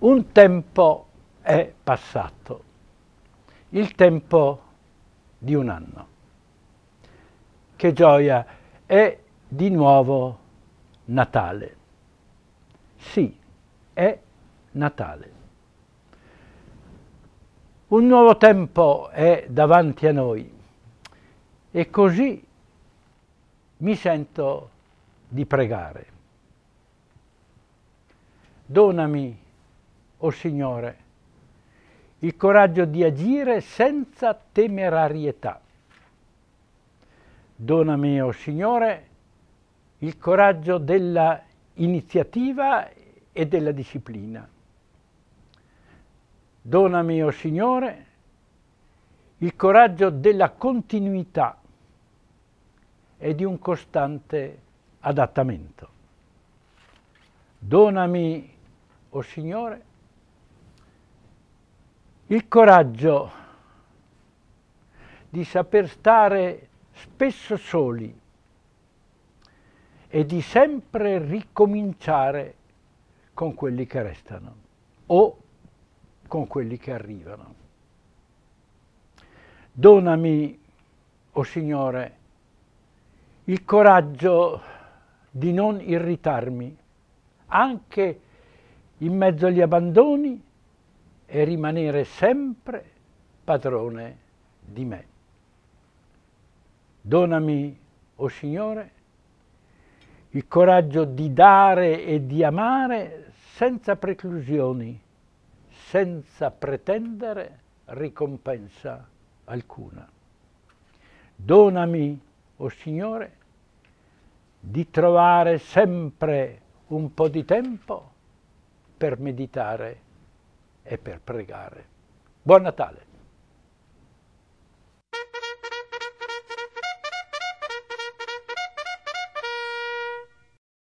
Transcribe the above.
Un tempo è passato, il tempo di un anno. Che gioia, è di nuovo Natale. Sì, è Natale. Un nuovo tempo è davanti a noi e così mi sento di pregare. Donami, o Signore, il coraggio di agire senza temerarietà. Donami, o Signore, il coraggio della iniziativa e della disciplina. Donami, o Signore, il coraggio della continuità e di un costante adattamento. Donami, o Signore, il coraggio di saper stare spesso soli e di sempre ricominciare con quelli che restano o con quelli che arrivano. Donami, o Signore, il coraggio di non irritarmi anche in mezzo agli abbandoni e rimanere sempre padrone di me. Donami, o Signore, il coraggio di dare e di amare senza preclusioni, senza pretendere ricompensa alcuna. Donami, o Signore, di trovare sempre un po' di tempo per meditare e per pregare. Buon Natale!